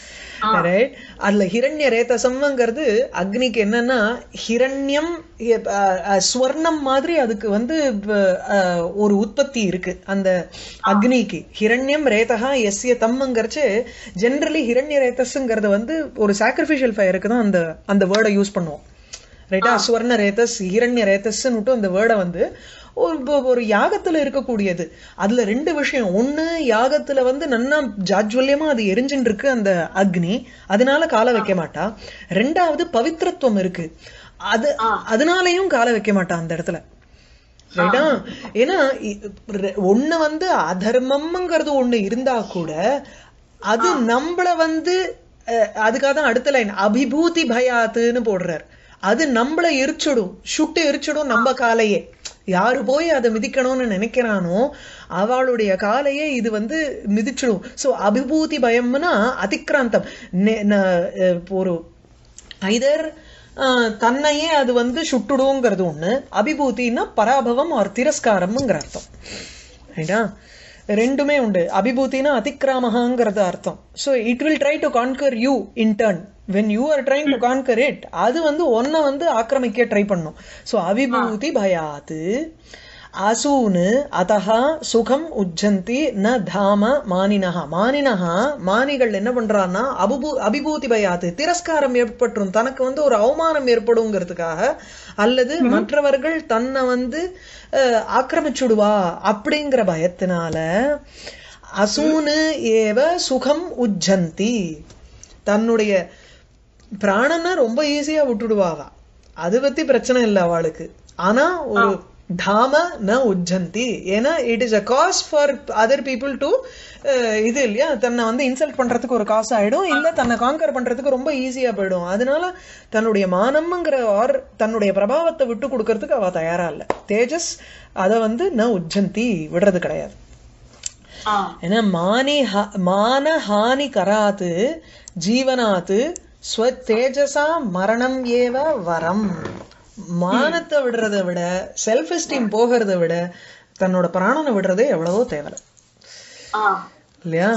அதுல ஹிரண்ய ரேதசம்ங்கிறது அக்னிக்கு என்னன்னா ஹிரண்யம் ஸ்வர்ணம் மாதிரி அதுக்கு வந்து ஒரு உற்பத்தி இருக்கு அந்த அக்னிக்கு ஹிரண்யம் ரேதகா எஸ்ய தம்ங்கிறச்சு ஜெனரலி ஹிரண்ய ரேதஸ்ங்கிறது வந்து ஒரு சாக்ரிஃபிஷியல் ஃபயருக்கு தான் அந்த அந்த வேர்டை யூஸ் பண்ணுவோம் ரைட்டா ஸ்வர்ண ரேதஸ் ஹிரண்ய ரேதஸ்ன்னு அந்த வேர்டை வந்து ஒரு யாகத்துல இருக்கக்கூடியது அதுல ரெண்டு விஷயம் ஒண்ணு யாகத்துல வந்து நன்னா ஜாஜ்வல்யமா அது எரிஞ்சுட்டு இருக்கு அந்த அக்னி அதனால கால வைக்க மாட்டா ரெண்டாவது பவித்திரத்துவம் இருக்கு அது அதனாலயும் கால வைக்க மாட்டா அந்த இடத்துல ரைட்டா ஏன்னா ஒண்ணு வந்து அதர்மம்ங்கிறது ஒண்ணு இருந்தா கூட அது நம்மள வந்து அதுக்காக தான் அடுத்த லைன் அபிபூதி பயாத்துன்னு போடுறார் அது நம்மள எரிச்சிடும் சுட்டு எரிச்சிடும் நம்ம காலையே யாரு போய் அதை மிதிக்கணும்னு நினைக்கிறானோ அவளுடைய காலையே இது வந்து மிதிச்சிடும் சோ அபிபூதி பயம்னா அதிக்ராந்தம் ஒரு ஐதர் தன்னையே அது வந்து சுட்டுடுங்கிறது ஒண்ணு அபிபூத்தின்னா பராபவம் ஒரு திரஸ்காரம்ங்கிற அர்த்தம் ரைட்டா ரெண்டுமே உண்டு அபிபூத்தினா அதிக்ராமஹாங்கிறது அர்த்தம் so it will try to conquer you in turn when you are trying to conquer it அது வந்து ஒன்ன வந்து ஆக்கிரமிக்க ட்ரை பண்ணும் சோ அவிபூதி பயாத் அசூனு அதஹா சுகம் உஜ்ஜந்தி ந தாம மானினஹா மானினஹா மானிகள் என்ன பண்றான்னா அபிபூ அபிபூதி பயாத் திரஸ்காரம் ஏற்பட்டுரும் தனக்கு வந்து ஒரு அவமானம் ஏற்படுங்கிறதுக்காக அல்லது மற்றவர்கள் தன்னை வந்து ஆக்கிரமிச்சுடுவா அப்படிங்கிற பயத்தினால அசூனு ஏவ சுகம் உஜ்ஜந்தி தன்னுடைய பிராணனை ரொம்ப ஈஸியா விட்டுடுவாவா அது பத்தி பிரச்சனை இல்லை அவளுக்கு ஆனா ஒரு தாம ந உஜ்ஜந்தி ஏன்னா it is a cause for other people to இது இல்லையா தன்னை வந்து இன்சல்ட் பண்றதுக்கு ஒரு காசு ஆயிடும் இல்ல தன்னை காங்கர் பண்றதுக்கு ரொம்ப ஈஸியா போயிடும் அதனால தன்னுடைய மானம்ங்கிற ஆர் தன்னுடைய பிரபாவத்தை விட்டு கொடுக்கறதுக்கு அவ தயாரா இல்ல தேஜஸ் அத வந்து ந உஜ்ஜந்தி விடுறது கிடையாது ஏன்னா மானி மான ஹானி கராத்து ஜீவனாத்து ஸ்வ தேஜசா மரணம் ஏவ வரம் மானத்தை விடுறத விட செல்ஃப் எஸ்டீம் போகிறத விட தன்னோட பிராணனை விடுறதே எவ்வளவோ தேவை இல்லையா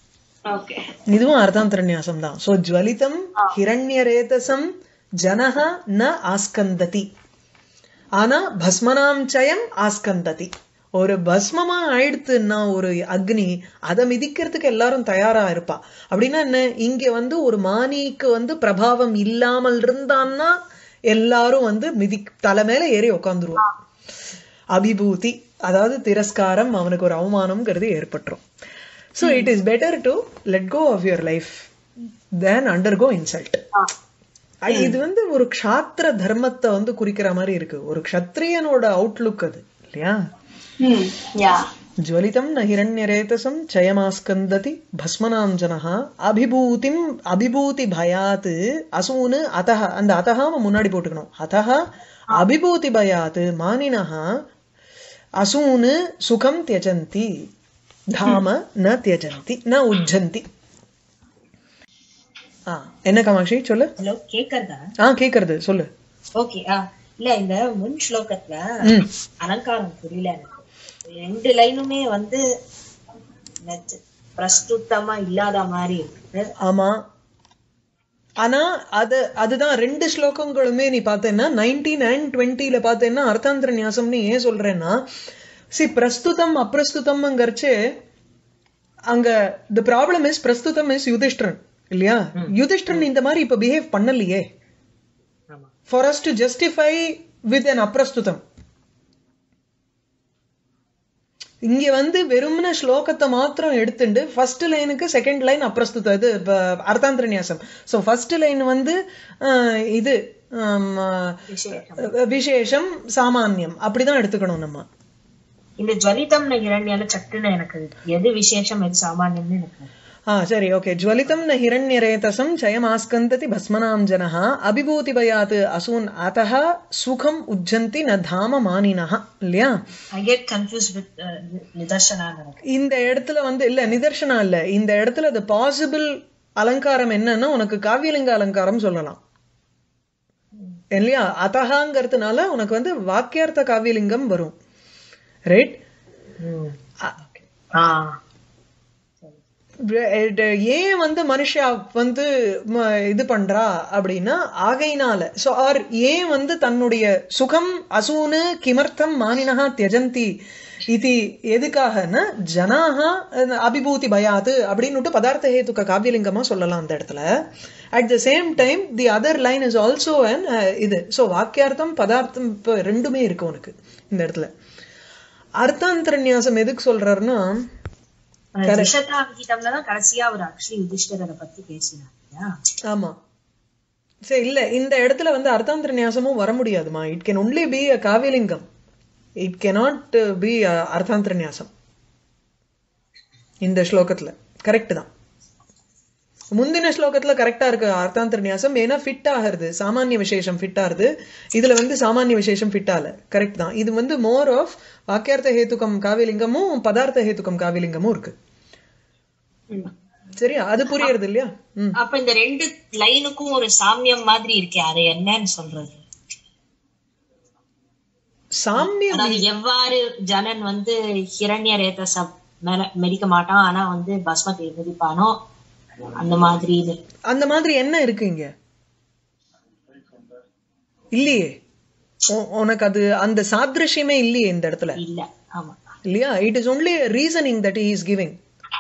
இதுவும் அர்த்தாந்தரநியாசம் தான் சோ ஜ்வலிதம் ஹிரண்ய ரேதசம் ஜனஹ ந ஆஸ்கந்ததி ஆனா பஸ்மனாம் சயம் ஆஸ்கந்ததி ஒரு பஸ்மமா ஆயிடுத்துன்னா ஒரு அக்னி அதை மிதிக்கிறதுக்கு எல்லாரும் தயாரா இருப்பா அப்படின்னா என்ன இங்க வந்து ஒரு மானிக்கு வந்து பிரபாவம் இல்லாமல் இருந்தான்னா எல்லாரும் வந்து மிதி தலை மேல ஏறி உட்காந்துருவான் அபிபூதி அதாவது திரஸ்காரம் அவனுக்கு ஒரு அவமானம்ங்கிறது ஏற்பட்டுரும் so it is better to let go of your life then undergo insult இது வந்து ஒரு க்ஷாத்திர தர்மத்தை வந்து குறிக்கிற மாதிரி இருக்கு ஒரு க்ஷத்ரியனோட அவுட்லுக் அது இல்லையா ஜ்வலிதம் ந ஹிரண்யரேதசம் சயமாஸ்கந்ததி பஸ்மனாம் ஜனஹா அபிபூதிம் அபிபூதி பயாத் அசூனு அதஹ அந்த அதஹாவை முன்னாடி போட்டுக்கணும் அதஹ அபிபூதி பயாத் மானினஹா அசூனு சுகம் தியஜந்தி தாம ந தியஜந்தி ந உஜ்ஜந்தி என்ன காமாட்சி சொல்லு ஹலோ கேக்குறதா ஆ கேக்குறது சொல்லு ஓகே ஆ இல்ல இந்த முன் ஸ்லோகத்துல அலங்காரம் புரியல எனக்கு ரெண்டு லைனுமே வந்து பிரஸ்துத்தமா இல்லாத மாதிரி இருக்கு ஆமா ஆனா அது அதுதான் ரெண்டு ஸ்லோகங்களுமே நீ பார்த்தேன்னா நைன்டீன் அண்ட் டுவெண்ட்டில பார்த்தேன்னா அர்த்தாந்தர நியாசம்னு ஏன் சொல்றேன்னா சி பிரஸ்துதம் அப்பிரஸ்துதம்ங்கிறச்சு அங்க தி ப்ராப்ளம் இஸ் பிரஸ்துதம் இஸ் யுதிஷ்டிரன் இல்லையா யுதிஷ்டிரன் இந்த மாதிரி இப்ப பிஹேவ் பண்ணலையே for us to justify with an அப்பிரஸ்துதம் இங்க வந்து வெறுமன ஸ்லோகத்தை மாத்திரம் எடுத்துட்டு ஃபர்ஸ்ட் லைனுக்கு செகண்ட் லைன் அப்பிரஸ்துதம் இது அர்த்தாந்தர நியாசம் சோ ஃபர்ஸ்ட் லைன் வந்து இது விசேஷம் சாமான்யம் அப்படிதான் எடுத்துக்கணும் நம்ம இந்த ஜ்வலிதம் இரண்யால சட்டுன்னு எனக்கு எது விசேஷம் எது சாமான்யம்னு எனக்கு ஆ சரி ஓகே ஜ்வலிதம் ந ஹிரண்யரேதசம் சயமாஸ்கந்ததி பஸ்மனாம் ஜனஹ அபிபூதி பயாத் அசூன் அதஹ சுகம் உஜ்ஜந்தி ந தாம மானினஹ இல்லையா? I get confused with uh, Nidarshana. இந்த இடத்துல வந்து இல்ல நிதர்சனா இல்ல, இந்த இடத்துல the possible அலங்காரம் என்னன்னா உனக்கு காவியலிங்க அலங்காரம் சொல்லலாம் இல்லையா? அதஹாங்கிறதுனால உனக்கு வந்து வாக்கியார்த்த காவியலிங்கம் வரும், ரைட்? ஏன் வந்து மனுஷா வந்து இது பண்றா அப்படின்னா ஆகையினால, சோ ஆர் ஏன் வந்து தன்னுடைய சுகம் அசூனு கிமர்த்தம் மானினஹா தியஜந்தி இது எதுக்காகனா ஜனாஹா அபிபூதி பயாத்து அப்படின்னு பதார்த்த ஹேதுக்க காவியலிங்கமா சொல்லலாம் அந்த இடத்துல. At the same time the other line is also an இது. ஸோ வாக்கியார்த்தம் பதார்த்தம் இப்போ ரெண்டுமே இருக்கு உனக்கு இந்த இடத்துல. அர்த்தாந்தரநியாசம் எதுக்கு சொல்றாருன்னா கடைசியா ஒரு ஆக்சுவலி யுதிஷ்டரை பத்தி பேசினாங்க. ஆமா சரி இல்ல இந்த இடத்துல வந்து அர்த்தாந்தரநியாசமும் வர முடியாதுமா. It can only be a காவியலிங்கம், இட் கேனாட் பி அர்த்தாந்தரநியாசம் இந்த ஸ்லோகத்துல. கரெக்ட் தான், முந்தின ஸ்லோகத்துல கரெக்டா இருக்கு அர்த்தாந்தரநியாசம், ஏன்னா ஃபிட் ஆகிறது, சாமானிய விசேஷம் ஃபிட் ஆகுது. இதுல வந்து சாமானிய விசேஷம் ஃபிட் ஆகல. கரெக்ட் தான், இது வந்து மோர் ஆஃப் வாக்கியார்த்த ஹேத்துக்கம் காவியலிங்கமும் பதார்த்த ஹேத்துக்கம் காவியலிங்கமும் இருக்கு. சரியா? அது புரியுறது இல்லையா? அப்ப இந்த ரெண்டு லைனுக்கும் ஒரு சாமியம் மாதிரி இருக்கே, அது என்னன்னு சொல்றது? சாமியம் எவ்வாறு ஜனன் வந்து ஹிரண்ய ரேதச மேல மெதிக்க மாட்டான், ஆனா வந்து பஸ்மத்தை மிதிப்பானோ அந்த மாதிரி. அந்த மாதிரி என்ன இருக்கு இங்க? இல்லையே, உனக்கு அது அந்த சாத்ருஷ்யமே இல்லையே இந்த இடத்துல. இல்ல. ஆமா இல்லையா? It is only reasoning that he is giving.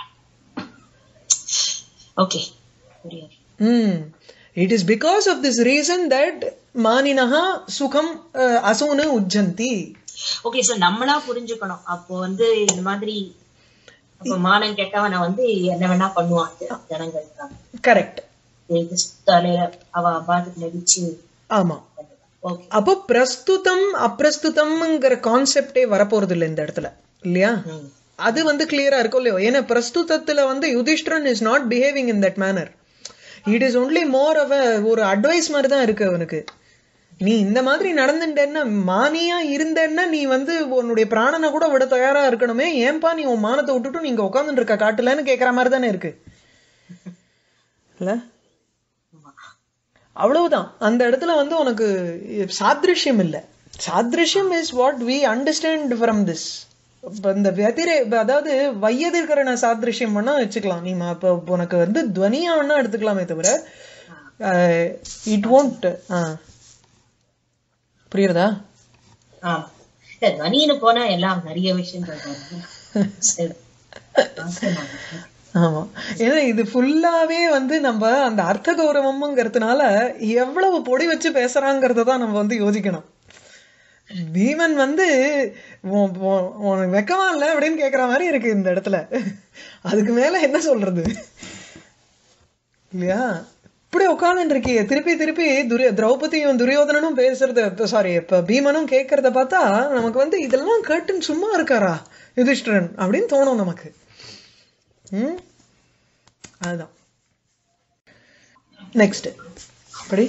Okay புரியுது. ம் it is because of this reason that maninaha sukham asuna ujjanti. Okay so நம்மளா புரிஞ்சுக்கணும். அப்போ வந்து இந்த மாதிரி அப்ப மானம் கெட்டவனை வந்து என்ன வேணா பண்ணுவான் ஜனங்களுக்காக. கரெக்ட். அவ பாட்டுக்கு நடிச்சு. ஆமா. அப்போ பிரஸ்துதம் அப்பிரஸ்துதம்ங்கிற கான்செப்டே வரப்போறது இல்லை இந்த இடத்துல இல்லையா? அது வந்து கிளியரா இருக்கும் இல்லையோ? ஏன்னா பிரஸ்துதத்துல வந்து Yudhishthira is not behaving in that manner. It is only more of ஒரு அட்வைஸ் மாதிரி தான் இருக்கு அவனுக்கு. நீ இந்த மாதிரி நடந்துட்டேன்னா, மானியா இருந்தேன்னா நீ வந்து உன்னுடைய பிராணனை கூட விட தயாரா இருக்கணுமே, ஏன்பா நீ உன் மானத்தை விட்டுட்டு நீங்க உட்காந்துட்டு இருக்க காட்டுலன்னு கேக்குற மாதிரி தானே இருக்கு இல்ல? அவ்வளவுதான். அந்த இடத்துல வந்து உனக்கு சாத்ருஷ்யம் இல்ல. சாத்ருஷ்யம் is what we understand from this. இந்த வெதிரே அதாவது வையதிர்கரண சாத்ருஷ்யம் வேணா வச்சுக்கலாம் நீ. இப்ப உனக்கு வந்து துவனியா வேணா எடுத்துக்கலாமே தவிர இட் வோன்ட். புரியுறதா? துவனின்னு போனா எல்லாம் நிறைய விஷயங்கள். ஆமா, ஏன்னா இது ஃபுல்லாவே வந்து நம்ம அந்த அர்த்த கௌரவம்ங்கிறதுனால எவ்வளவு பொடி வச்சு பேசுறாங்கிறதான் நம்ம வந்து யோசிக்கணும். பீமன் வந்து உனக்கு வெக்கமா இல்ல அப்படின்னு கேக்குற மாதிரி இருக்கு இந்த இடத்துல. அதுக்கு மேல என்ன சொல்றது இல்லையா? இப்படி உட்கார்ந்து இருக்கிய திருப்பி திருப்பி துரிய திரௌபதியும் துரியோதனனும் பேசுறது, சாரி இப்ப பீமனும் கேட்கறத பார்த்தா நமக்கு வந்து இதெல்லாம் கேட்டுன்னு சும்மா இருக்காரா யுதிஷ்டிரன் அப்படின்னு தோணும் நமக்கு. ம் அதுதான். நெக்ஸ்ட் அப்படி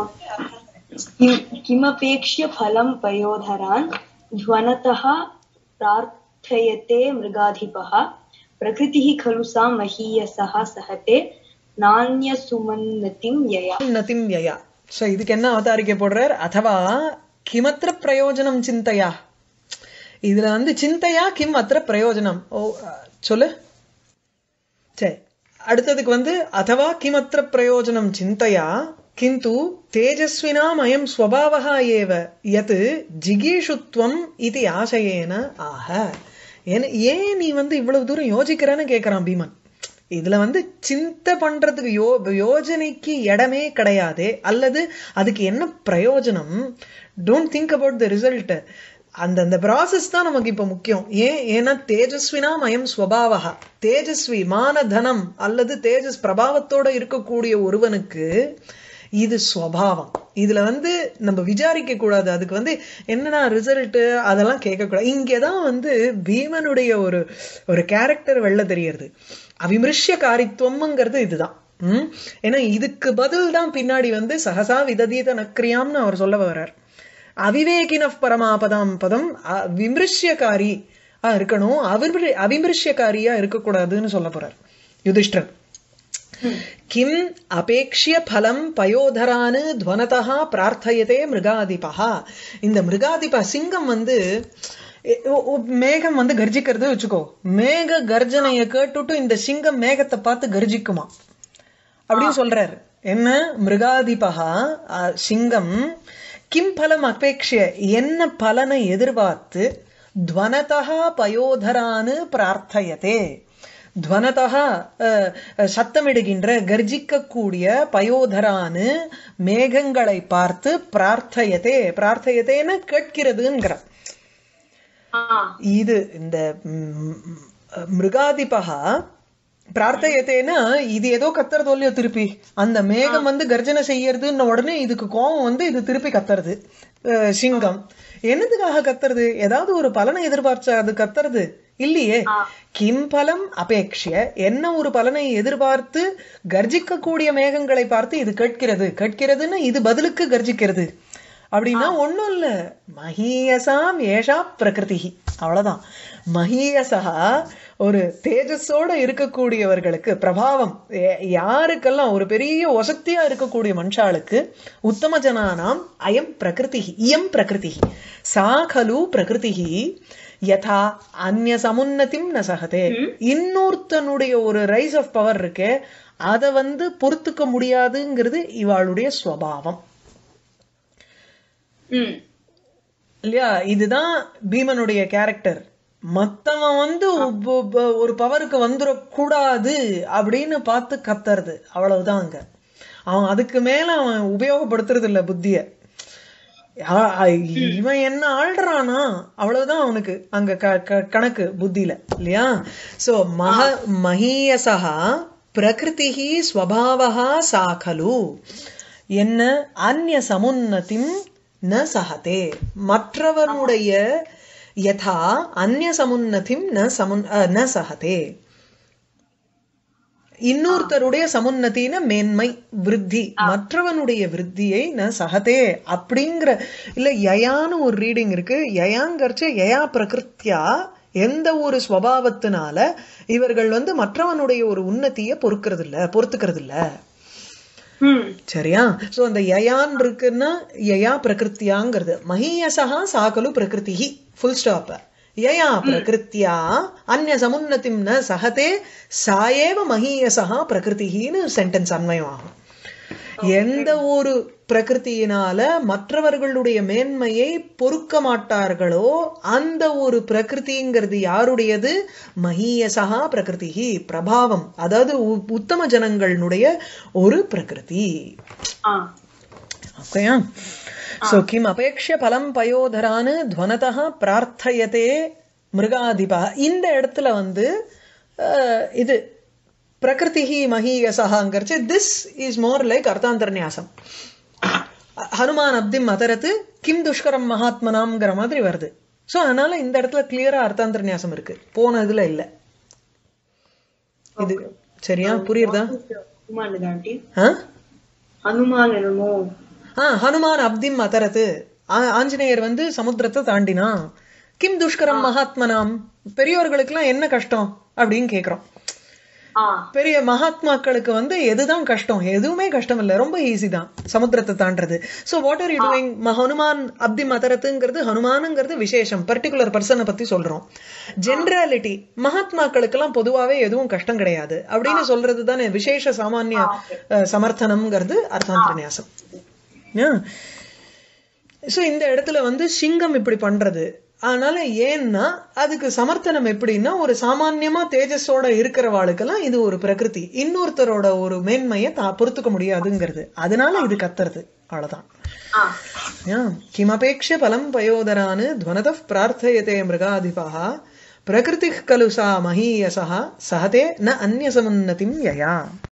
किमपेक्ष्य फलं पयोधरान् ध्वनतः प्रार्थयते मृगाधिपः प्रकृतिः खलु सा महीयसः सहते नान्यसुमन्नतिं यया नतिं यया. சோ இதுக்கு என்ன அவதாரிக்க போடுறார்? அதவா கிமத்திர பிரயோஜனம் சிந்தையா. இதுல வந்து சிந்தையா கிம் அத்திர பிரயோஜனம். ஓ சொல்லு. சரி, அடுத்ததுக்கு வந்து அதவா கிமத்திர பிரயோஜனம் சிந்தையா किन्तु तेजस्विनाम् अयं स्वभावः एव यत् जिगीषुत्वम् इति आशयेन आह. ஏன் நீ வந்து இவ்வளவு தூரம் யோசிக்கிறேன்னு கேட்கறான் பீமன். இதுல வந்து சிந்தை பண்றதுக்கு யோ யோஜனைக்கு இடமே கிடையாது, அல்லது அதுக்கு என்ன பிரயோஜனம்? Don't think about the result. அந்த அந்த ப்ராசஸ் தான் நமக்கு இப்ப முக்கியம். ஏன்? ஏன்னா தேஜஸ்வினா மயம் ஸ்வபாவா. தேஜஸ்வி மானதனம் அல்லது தேஜஸ் பிரபாவத்தோட இருக்கக்கூடிய ஒருவனுக்கு இது ஸ்வபாவம். இதுல வந்து நம்ம விசாரிக்க கூடாது. அதுக்கு வந்து என்னன்னா ரிசல்ட் அதெல்லாம் கேட்க கூடாது. இங்கதான் வந்து பீமனுடைய ஒரு ஒரு கேரக்டர் வெளில தெரியறது. அவிமிருஷ்யகாரித்துவம்ங்கிறது இதுதான். உம் ஏன்னா இதுக்கு பதில் தான் பின்னாடி வந்து சகசா விததீத நக்ரியாம்னு அவர் சொல்ல வர்றார். அவிவேகின பரமாபதாம் பதம் விமிருஷ்யகாரி இருக்கணும், அவர் அவிமிருஷ்யகாரியா இருக்கக்கூடாதுன்னு சொல்ல போறார் யுதிஷ்டர். கிம் அபேக்ஷிய பலம் பயோதரானு துவனதா பிரார்த்தயதே மிருகாதிபா. இந்த மிருகாதிபா சிங்கம் வந்து மேகம் வந்து கர்ஜிக்கிறது வச்சுக்கோ, மேக கர்ஜனைய கேட்டுட்டு இந்த சிங்கம் மேகத்தை பார்த்து கர்ஜிக்குமா அப்படின்னு சொல்றாரு. என்ன மிருகாதிபா சிங்கம் கிம் பலம் அபேக்ஷிய என்ன பலனை எதிர்பார்த்து துவனதா பயோதரானு பிரார்த்தயதே, துவனதா சத்தமிடுகின்ற கர்ஜிக்கக்கூடிய பயோதரானு மேகங்களை பார்த்து பிரார்த்தயதே, பிரார்த்தயத்தேன்னு கேட்கிறதுங்கிற. இது இந்த மிருகாதிபா பிரார்த்தயத்தேன்னா இது ஏதோ கத்துறது இல்லையோ திருப்பி அந்த மேகம் வந்து கர்ஜனை செய்யறதுன்னு உடனே இதுக்கு கோபம் வந்து இது திருப்பி கத்துறது. சிங்கம் என்னதுக்காக கத்துறது? ஏதாவது ஒரு பலனை எதிர்பார்ச்சா அது கத்துறது இல்லையே. கிம் பலம் அபேக்ஷிய என்ன ஒரு பலனை எதிர்பார்த்து கர்ஜிக்க கூடிய மேகங்களை பார்த்து இது கேட்கிறது. கேட்கிறதுன்னு இது பதிலுக்கு கர்ஜிக்கிறது அப்படின்னா ஒண்ணும் இல்ல, மஹீயசாம் ஏஷா பிரகிருதி, அவ்வளவுதான். மஹீயசா ஒரு தேஜஸோட இருக்கக்கூடியவர்களுக்கு பிரபாவம், யாருக்கெல்லாம் ஒரு பெரிய வசத்தியா இருக்கக்கூடிய மனுஷாளுக்கு உத்தம ஜனானாம் அயம் பிரகிருதி இயம் பிரகிருதி சா கலு பிரகிருதி யதா அந்நிய சமுன்னதிம் ந சகதே. இன்னொருத்தனுடைய ஒரு ரைஸ் ஆஃப் பவர் இருக்கு, அதை வந்து பொறுத்துக்க முடியாதுங்கிறது இவாளுடைய ஸ்வபாவம் இல்லையா. இதுதான் பீமனுடைய கேரக்டர். மத்தவன் வந்து ஒரு பவருக்கு வந்துடக்கூடாது அப்படின்னு பார்த்து கத்துறது, அவ்வளவுதான். அங்க அவன் அதுக்கு மேல அவன் உபயோகப்படுத்துறது இல்ல புத்திய. இவன் என்ன ஆள்றானா அவ்வளவுதான் அவனுக்கு அங்க கணக்கு புத்தியில இல்லையா. சோ மக மஹீயசா பிரகிருதி ஸ்வபாவஹா சாகலு என்ன அந்நிய சமுன்னதிம் ந சஹதே, மற்றவனுடைய யதா அந்நிய சமுன்னதிம் ந சமுன் ந சஹதே, இன்னொருத்தருடைய சமுன்னத்தின மேன்மை விருத்தி, மற்றவனுடைய விருத்தியை ந சஹதே அப்படிங்கிற இல்ல. யயான்னு ஒரு ரீடிங் இருக்கு. யயாங்கர்ச்ச யயா பிரகிருத்தியா, எந்த ஒரு ஸ்வபாவத்தினால இவர்கள் வந்து மற்றவனுடைய ஒரு உன்னத்திய பொறுக்கிறது இல்ல பொறுத்துக்கிறது இல்ல. சரியா. சோ அந்த யயான் இருக்குன்னா யயா பிரகிருத்தியாங்கிறது. மஹீயசா சாகலு பிரகிருதி ஃபுல் ஸ்டாப். யயா பிரகிருத்தியா அந்நிய சமுன்னதிம் ந சஹதே சாயேவ மஹீயசா பிரகிருதின்னு சென்டென்ஸ் அன்வயம் ஆகும். எந்த ஒரு பிரகிருத்தியினால மற்றவர்களுடைய மேன்மையை பொறுக்க மாட்டார்களோ அந்த ஒரு பிரகிருதிங்கிறது யாருடையது? மஹீயசா பிரகிருதி, பிரபாவம், அதாவது உத்தம ஜனங்களுடைய ஒரு பிரகிருதி. ஓகேயா. சோ கிம் அபேக்ஷ பலம் பயோதரானு துவனதா பிரார்த்தயதே மிருகாதிபா. இந்த இடத்துல வந்து இது பிரகிருதி மஹீயசாங்கிறச்சு திஸ் இஸ் மோர் லைக் அர்த்தாந்தர்நியாசம். ஹனுமான் அப்திம் அதரத்து கிம் துஷ்கரம் மகாத்மனாம்ங்கிற மாதிரி வருது. சோ அதனால இந்த இடத்துல கிளியரா அர்த்தாந்தர்நியாசம் இருக்கு, போன இதுல இல்ல. இது சரியா புரியுதா? ஹனுமான் அப்திம் அதரத்து, ஆஞ்சநேயர் வந்து சமுத்திரத்தை தாண்டினா. கிம் துஷ்கரம் மகாத்மனாம், பெரியவர்களுக்கு எல்லாம் என்ன கஷ்டம் அப்படின்னு கேக்குறோம். பெரிய மகாத்மாக்களுக்கு வந்து எதுதான் கஷ்டம்? எதுவுமே கஷ்டம் இல்ல, ரொம்ப ஈஸி தான் சமுத்திரத்தை தாண்டது. So what are you doing? Hanuman அப்தி மதரத்துங்கிறது ஹனுமானுங்கிறது விசேஷம், பர்டிகுலர் பர்சனை பத்தி சொல்றோம். ஜெனராலிட்டி மகாத்மாக்களுக்கு எல்லாம் பொதுவாவே எதுவும் கஷ்டம் கிடையாது அப்படின்னு சொல்றது தானே விசேஷ சாமானிய சமர்த்தனம்ங்கிறது அர்த்தாந்தர்நியாசம். சோ இந்த இடத்துல வந்து சிங்கம் இப்படி பண்றது. அதனால ஏன்னா அதுக்கு சமர்த்தனம் எப்படின்னா ஒரு சாமான்யமா தேஜஸோட இருக்கிறவாளுக்கெல்லாம் இது ஒரு பிரகிருதி, இன்னொருத்தரோட ஒரு மேன்மையை பொறுத்துக்க முடியாதுங்கிறது. அதனால இது கத்துறது, அவ்வளவுதான். கிமபேக்ஷ பலம் பயோதரானு துவனத பிரார்த்தயதே மிருகாதிபா பிரகிருதி கலு சா மஹீயசா சஹதே ந அந்நிய சமுன்னதிம் யயா.